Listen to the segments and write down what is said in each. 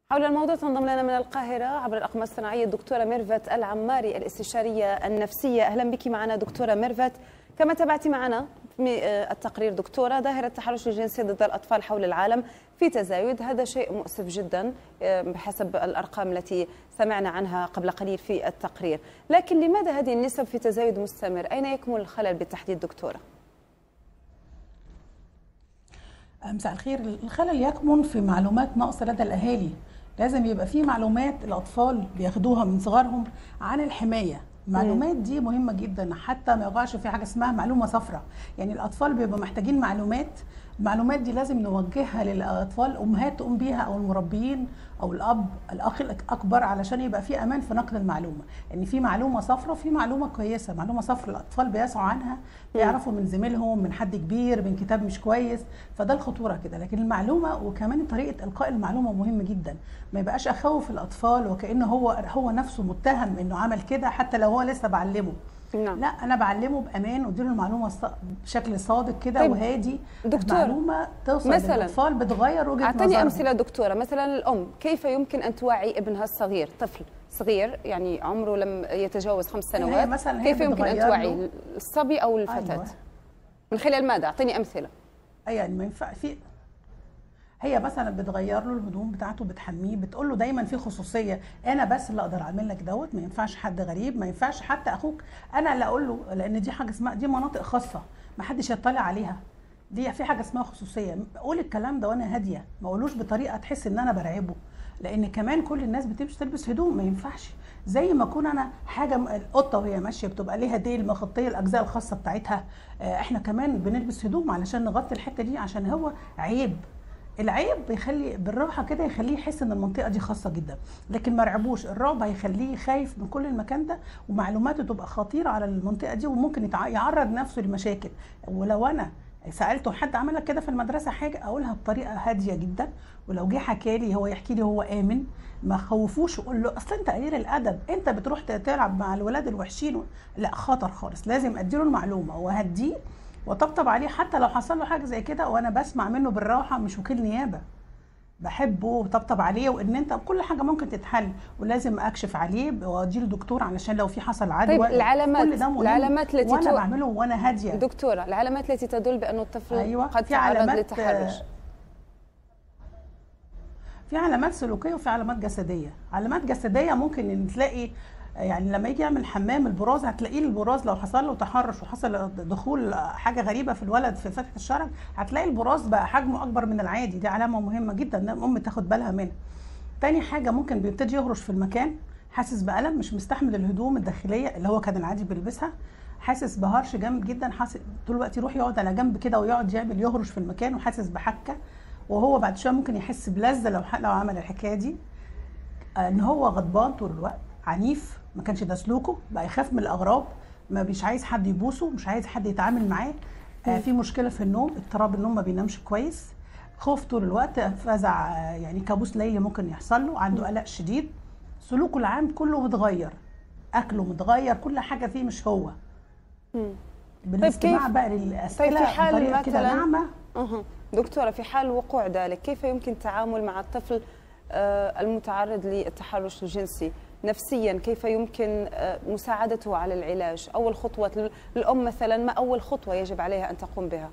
حول الموضوع تنضم لنا من القاهرة عبر الأقمار الصناعية الدكتورة ميرفت العماري الاستشارية النفسية. أهلا بك معنا دكتورة ميرفت. كما تابعتي معنا التقرير دكتورة، ظاهرة التحرش الجنسي ضد الأطفال حول العالم في تزايد، هذا شيء مؤسف جدا بحسب الأرقام التي سمعنا عنها قبل قليل في التقرير، لكن لماذا هذه النسب في تزايد مستمر؟ أين يكمن الخلل بالتحديد دكتورة؟ مساء الخير. الخلل يكمن في معلومات ناقصة لدى الأهالي. لازم يبقى في معلومات الأطفال بياخدوها من صغرهم عن الحماية. المعلومات دي مهمة جدا، حتى ما يقعش في حاجة اسمها معلومة صفراء. يعني الأطفال بيبقوا محتاجين المعلومات دي لازم نوجهها للأطفال، أمهات تقوم بيها أو المربيين أو الأب الأخ الأكبر، علشان يبقى في أمان في نقل المعلومة. يعني في معلومة صفراء وفي معلومة كويسة. معلومة صفراء الأطفال بيسعوا عنها، بيعرفوا من زميلهم، من حد كبير، من كتاب مش كويس، فده الخطورة كده. لكن المعلومة وكمان طريقة إلقاء المعلومة مهم جدا، ما يبقاش أخوف الأطفال وكأنه هو نفسه متهم إنه عمل كده حتى لو هو لسه بعلمه. نعم. لا، انا بعلمه بامان واديله المعلومه بشكل صادق كده. طيب وهادي. المعلومه توصل للاطفال بتغير وجهه نظرهم. اعطيني امثله دكتوره. مثلا الام كيف يمكن ان توعي ابنها الصغير، طفل صغير يعني عمره لم يتجاوز 5 سنوات، كيف يمكن ان توعي الصبي او الفتاه؟ أيوة. من خلال ماذا؟ اعطيني امثله. يعني ما ينفع هي مثلا بتغير له الهدوم بتاعته، بتحميه، بتقول له دايما في خصوصيه، انا بس اللي اقدر اعمل لك دوت، ما ينفعش حد غريب، ما ينفعش حتى اخوك انا اللي اقول له، لان دي حاجه اسمها، دي مناطق خاصه ما حدش يطلع عليها، دي في حاجه اسمها خصوصيه. قول الكلام ده وانا هاديه، ما اقولوش بطريقه تحس ان انا برعبه، لان كمان كل الناس بتمشي تلبس هدوم، ما ينفعش زي ما اكون انا حاجه. القطه وهي ماشيه بتبقى ليها ديل مخطيه الاجزاء الخاصه بتاعتها، احنا كمان بنلبس هدوم علشان نغطي الحته دي، عشان هو عيب. العيب بيخلي بالراحه كده، يخليه يحس ان المنطقه دي خاصه جدا، لكن ما رعبوش. الرعب هيخليه خايف من كل المكان ده، ومعلوماته تبقى خطيره على المنطقه دي، وممكن يعرض نفسه لمشاكل. ولو انا سالته حد عمل لك كده في المدرسه حاجه، اقولها بطريقه هاديه جدا، ولو جه حكى لي هو يحكي لي هو امن، ما خوفوش وقول له اصل انت قليل الادب، انت بتروح تلعب مع الولاد الوحشين. لا، خطر خالص. لازم اديله المعلومه وهديه وطبطب عليه، حتى لو حصل له حاجه زي كده وانا بسمع منه بالراحه، مش وكيل نيابه، بحبه وطبطب عليه، وان انت كل حاجه ممكن تتحل، ولازم اكشف عليه وادي له دكتور علشان لو في حصل عدوى. طيب العلامات التي وانا بعمله وانا هاديه. دكتوره، العلامات التي تدل بانه الطفل أيوة. قد تعرض للتحرش. في علامات سلوكيه وفي علامات جسديه. علامات جسديه ممكن تلاقي، يعني لما يجي يعمل حمام البراز، هتلاقيه البراز لو حصل له تحرش وحصل دخول حاجه غريبه في الولد في فتحه الشرج، هتلاقي البراز بقى حجمه اكبر من العادي. دي علامه مهمه جدا ان الام تاخد بالها منها. تاني حاجه، ممكن بيبتدي يهرش في المكان، حاسس بالم، مش مستحمل الهدوم الداخليه اللي هو كان العادي بيلبسها، حاسس بهرش جامد جدا، حاسس طول الوقت يروح يقعد على جنب كده ويقعد يهرش في المكان، وحاسس بحكه، وهو بعد شويه ممكن يحس بلذه لو عمل الحكايه دي. ان هو غضبان طول الوقت، عنيف، ما كانش ده سلوكه، بقى يخاف من الاغراب، ما مش عايز حد يبوسه، مش عايز حد يتعامل معاه. في مشكله في النوم، اضطراب النوم، ما بينامش كويس، خوف طول الوقت، فزع، يعني كابوس ليلي ممكن يحصل له، عنده قلق شديد، سلوكه العام كله متغير، اكله متغير، كل حاجه فيه مش هو. بالاستماع بقى للاسئله بطريقه كده ناعمه. دكتوره، في حال وقوع ذلك كيف يمكن التعامل مع الطفل المتعرض للتحرش الجنسي نفسيا؟ كيف يمكن مساعدته على العلاج؟ أول خطوة للأم مثلا، ما أول خطوة يجب عليها أن تقوم بها؟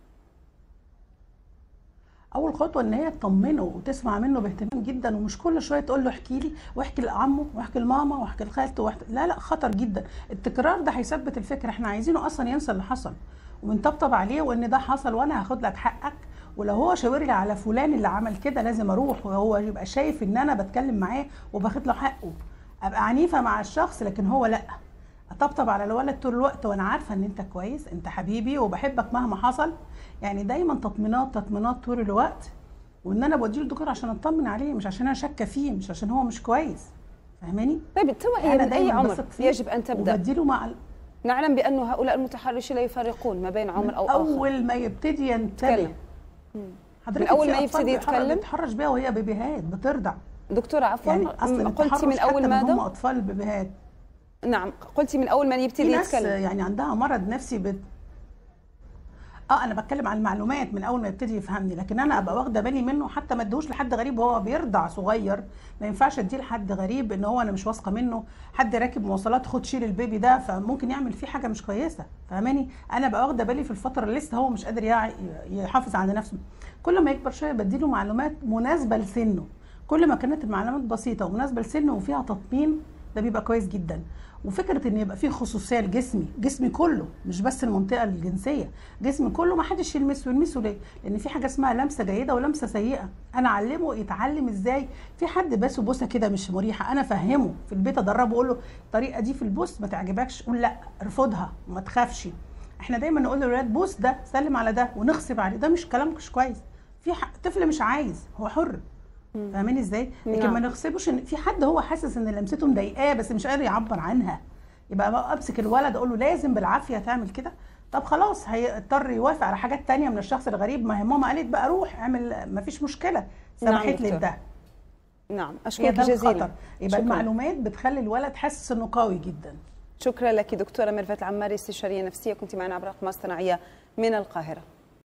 أول خطوة إن هي تطمنه وتسمع منه باهتمام جدا، ومش كل شوية تقول له احكي لي، واحكي لعمه، واحكي لماما، واحكي لخالته، لا خطر جدا. التكرار ده هيثبت الفكرة. احنا عايزينه أصلا ينسى اللي حصل، وبنطبطب عليه، وإن ده حصل وأنا هاخد لك حقك، ولو هو شاور لي على فلان اللي عمل كده لازم اروح، وهو يبقى شايف ان انا بتكلم معاه وباخد له حقه. ابقى عنيفه مع الشخص لكن هو لا، اطبطب على الولد طول الوقت وانا عارفه ان انت كويس، انت حبيبي وبحبك مهما حصل. يعني دايما تطمينات طول الوقت، وان انا بديله الدكتور عشان اطمن عليه، مش عشان انا شاكه فيه، مش عشان هو مش كويس. فاهماني؟ طيب التوعيه من اي عمر يجب ان تبدا؟ وبديله مع نعلم بانه هؤلاء المتحرشين لا يفرقون ما بين عمر او اخر. اول ما يبتدي ينتبه، من اول ما يبتدي يتكلم، بيتحرش بيها وهي بيبيهات بترضع. دكتوره عفوا، يعني قلتي من اول ماذا؟ هم اطفال البيبيهات. نعم، قلتي من اول ما يبتدي يتكلم. يعني عندها مرض نفسي انا بتكلم عن المعلومات من اول ما يبتدي يفهمني، لكن انا ابقى واخده بالي منه حتى ما اديهوش لحد غريب وهو بيرضع صغير. ما ينفعش اديه لحد غريب ان هو انا مش واثقه منه، حد راكب مواصلات خد شيل البيبي ده فممكن يعمل فيه حاجه مش كويسه، فاهماني؟ انا ابقى واخده بالي في الفتره اللي لسه هو مش قادر يحافظ على نفسه. كل ما يكبر شويه بديله معلومات مناسبه لسنه، كل ما كانت المعلومات بسيطه ومناسبه لسنه وفيها تطمين ده بيبقى كويس جدا. وفكره ان يبقى فيه خصوصيه لجسمي، جسمي كله مش بس المنطقه الجنسيه، جسمي كله ما حدش يلمسه ليه؟ لان في حاجه اسمها لمسه جيده ولمسه سيئه. انا اعلمه يتعلم ازاي في حد باسه بوسه كده مش مريحه، انا افهمه في البيت، ادربه اقول له الطريقه دي في البوس ما تعجبكش قول لا ارفضها وما تخافش. احنا دايما نقول للولاد بوس ده سلم على ده ونغصب عليه، ده مش كلام مش كويس. في طفل مش عايز هو حر، فاهمين ازاي؟ لكن ما نغصبوش ان في حد هو حاسس ان لمسته مضايقاه بس مش قادر يعبر عنها، يبقى امسك الولد اقول له لازم بالعافيه تعمل كده. طب خلاص هيضطر يوافق على حاجات تانية من الشخص الغريب، ما هي ماما قالت بقى روح اعمل ما فيش مشكله، سمحت لي بده. نعم اشكرك جزيلا. يبقى المعلومات بتخلي الولد حاسس انه قوي جدا. شكرا لك دكتوره ميرفت العماري، استشاريه نفسيه، كنت معنا عبر الاقمار الصناعيه من القاهره.